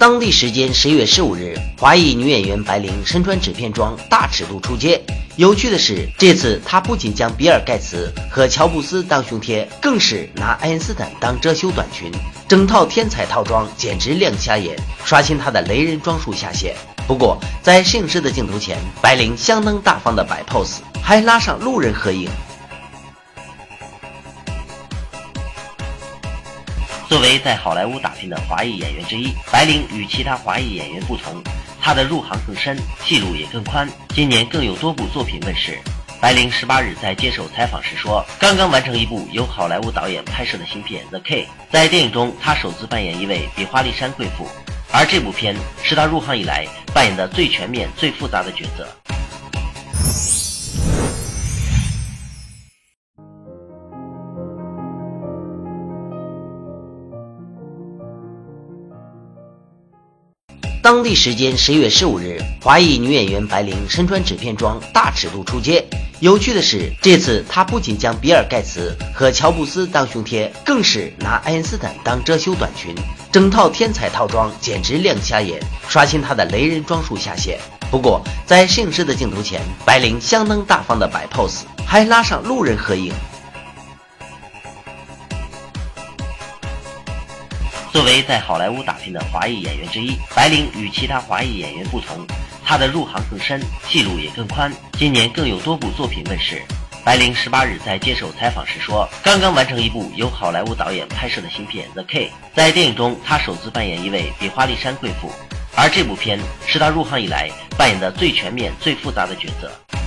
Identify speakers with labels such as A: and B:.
A: 当地时间10月15日，华裔女演员白灵身穿纸片装大尺度出街。有趣的是，这次她不仅将比尔盖茨和乔布斯当胸贴，更是拿爱因斯坦当遮羞短裙，整套天才套装简直亮瞎眼，刷新她的雷人装束下限。不过，在摄影师的镜头前，白灵相当大方的摆 pose， 还拉上路人合影。
B: 作为在好莱坞打拼的华裔演员之一，白灵与其他华裔演员不同，她的入行更深，戏路也更宽，今年更有多部作品问世。白灵18日在接受采访时说，刚刚完成一部由好莱坞导演拍摄的新片《The K》，在电影中她首次扮演一位比华利山贵妇，而这部片是她入行以来扮演的最全面、最复杂的角色。
A: 当地时间10月15日，华裔女演员白灵身穿纸片装大尺度出街。有趣的是，这次她不仅将比尔盖茨和乔布斯当胸贴，更是拿爱因斯坦当遮羞短裙，整套天才套装简直亮瞎眼，刷新她的雷人装束下限。不过，在摄影师的镜头前，白灵相当大方的摆 pose， 还拉上路人合影。
B: 作为在好莱坞打拼的华裔演员之一，白灵与其他华裔演员不同，她的入行更深，戏路也更宽，今年更有多部作品问世。白灵18日在接受采访时说，刚刚完成一部由好莱坞导演拍摄的新片《The K》，在电影中她首次扮演一位比华利山贵妇，而这部片是她入行以来扮演的最全面、最复杂的角色。